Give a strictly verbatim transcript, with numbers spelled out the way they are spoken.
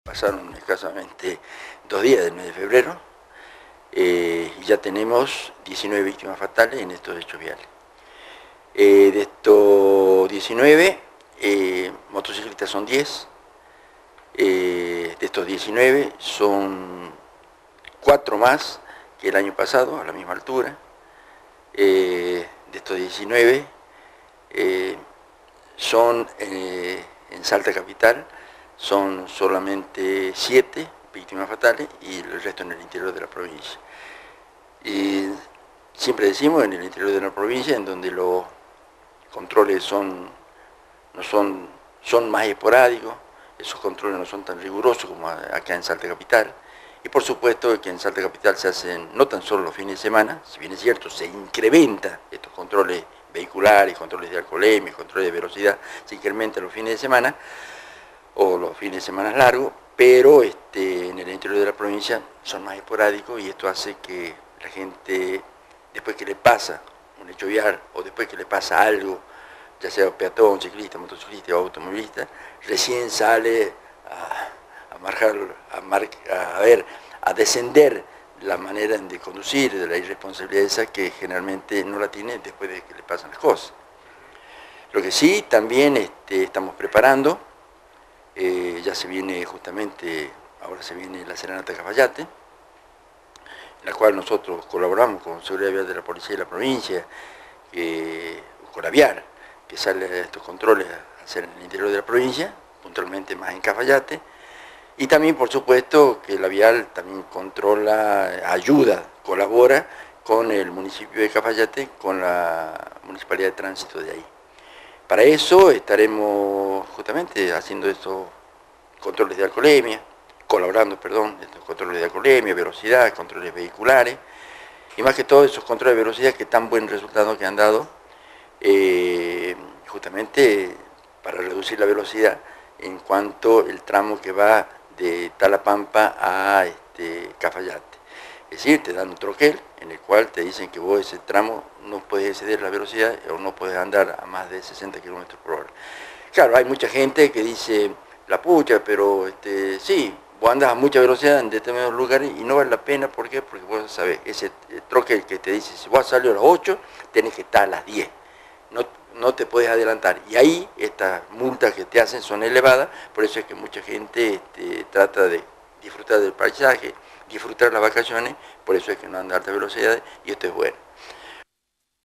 Pasaron escasamente dos días del mes de febrero eh, y ya tenemos diecinueve víctimas fatales en estos hechos viales. Eh, de estos diecinueve, eh, motociclistas son diez, eh, de estos diecinueve son cuatro más que el año pasado, a la misma altura. Eh, de estos diecinueve eh, son eh, en Salta Capital, son solamente siete víctimas fatales y el resto en el interior de la provincia. Y siempre decimos en el interior de la provincia, en donde los controles son, no son, son más esporádicos, esos controles no son tan rigurosos como acá en Salta Capital. Y por supuesto que en Salta Capital se hacen no tan solo los fines de semana, si bien es cierto, se incrementa estos controles vehiculares, controles de alcoholemia, controles de velocidad, se incrementan los fines de semana, o los fines de semana largos, pero este, en el interior de la provincia son más esporádicos y esto hace que la gente, después que le pasa un hecho vial o después que le pasa algo, ya sea peatón, ciclista, motociclista o automovilista, recién sale a, a marcar, a, mar, a, ver, a descender la manera de conducir, de la irresponsabilidad esa que generalmente no la tiene después de que le pasan las cosas. Lo que sí, también este, estamos preparando, Eh, ya se viene justamente, ahora se viene la Serenata Cafayate, en la cual nosotros colaboramos con Seguridad Vial de la Policía de la provincia, eh, con la Vial, que sale a estos controles a hacer en el interior de la provincia, puntualmente más en Cafayate, y también por supuesto que la Vial también controla, ayuda, colabora con el municipio de Cafayate, con la Municipalidad de Tránsito de ahí. Para eso estaremos justamente haciendo estos controles de alcoholemia, colaborando, perdón, estos controles de alcoholemia, velocidad, controles vehiculares, y más que todo esos controles de velocidad que tan buen resultado que han dado, eh, justamente para reducir la velocidad en cuanto el tramo que va de Talapampa a este, Cafayate. Es decir, te dan un troquel en el cual te dicen que vos ese tramo no puedes exceder la velocidad o no puedes andar a más de sesenta kilómetros por hora. Claro, hay mucha gente que dice, la pucha, pero este, sí, vos andas a mucha velocidad en determinados lugares y no vale la pena, ¿por qué? Porque vos sabés, ese troquel que te dice, si vos salió a las ocho, tenés que estar a las diez, no, no te puedes adelantar. Y ahí estas multas que te hacen son elevadas, por eso es que mucha gente este, trata de disfrutar del paisaje, disfrutar las vacaciones, por eso es que no anda a alta velocidad y esto es bueno.